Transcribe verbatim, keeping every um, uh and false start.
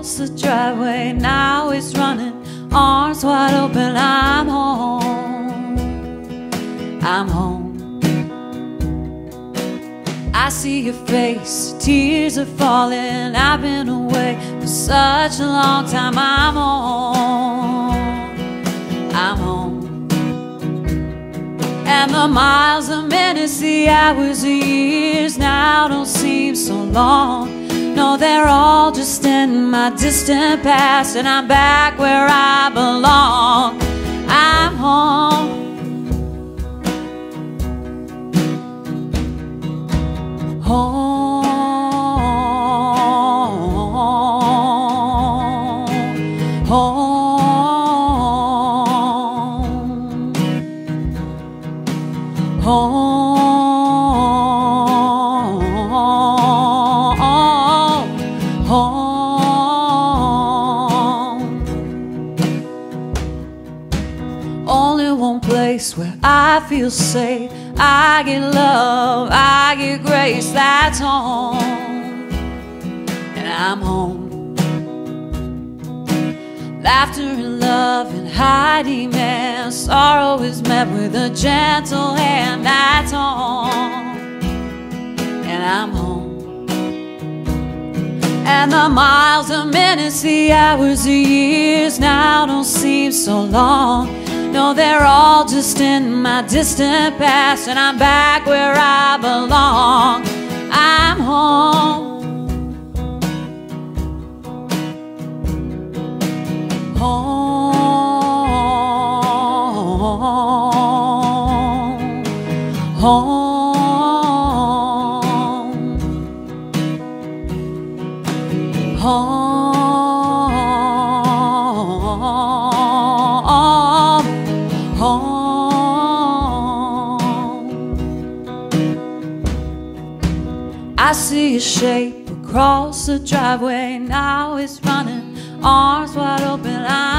across the driveway, now it's running, arms wide open. I'm home, I'm home. I see your face, tears are falling. I've been away for such a long time. I'm home, I'm home. And the miles, the minutes, the hours, the years now don't seem so long. No, they're all just in my distant past, and I'm back where I belong. I'm home, home, home, home, home. Only one place where I feel safe, I get love, I get grace, that's home. And I'm home. Laughter and love and high demand, sorrow is met with a gentle hand, that's home. And I'm home. And the miles, the minutes, the hours, the years now don't seem so long. No, they're all just in my distant past, and I'm back where I belong. I'm home, home, home, home. I see a shape across the driveway, now it's running, arms wide open. I'm